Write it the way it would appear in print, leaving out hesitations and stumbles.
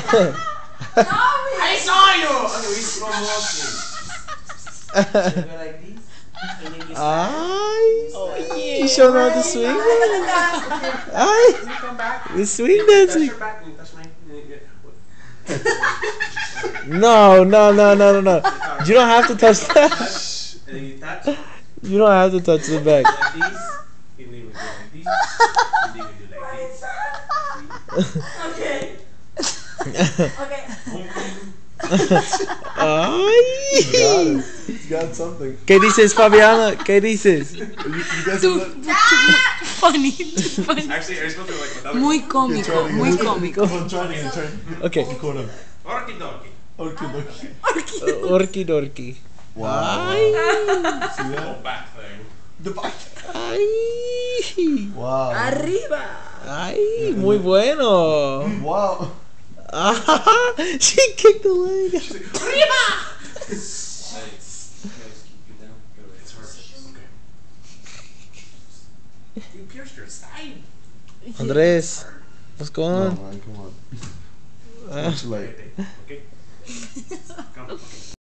I saw you. Okay, we promoting. You go like this. And then you Ay, Oh yeah. you showed how to swing. Ay, you come back. the swing Touch dancing. your back and touch my. No. You don't have to touch that. Touch. And then you touch. You don't have to touch the back. Like this. And then we go like this. And then we do like this. Okay. Okay. Ay. You got something. ¿Qué dices, Fabiana? ¿Qué dices? You guys Too funny. Actually, are you supposed to like without Muy cómico, muy cómico. Come on, try it again, try it. Okay. Record him. Orky donkey. Okay, okay. Orky dorky. Wow. Ay. See Oh, that? back thing. The back. Ay. Wow. Arriba. Ay, muy bueno. Wow. Ah, she kicked the leg. Nice. Keep it down. It's perfect. Okay. You pierced your side. Andres, what's going No, on? man, come on. Ah. Too late. Okay. Come. Okay.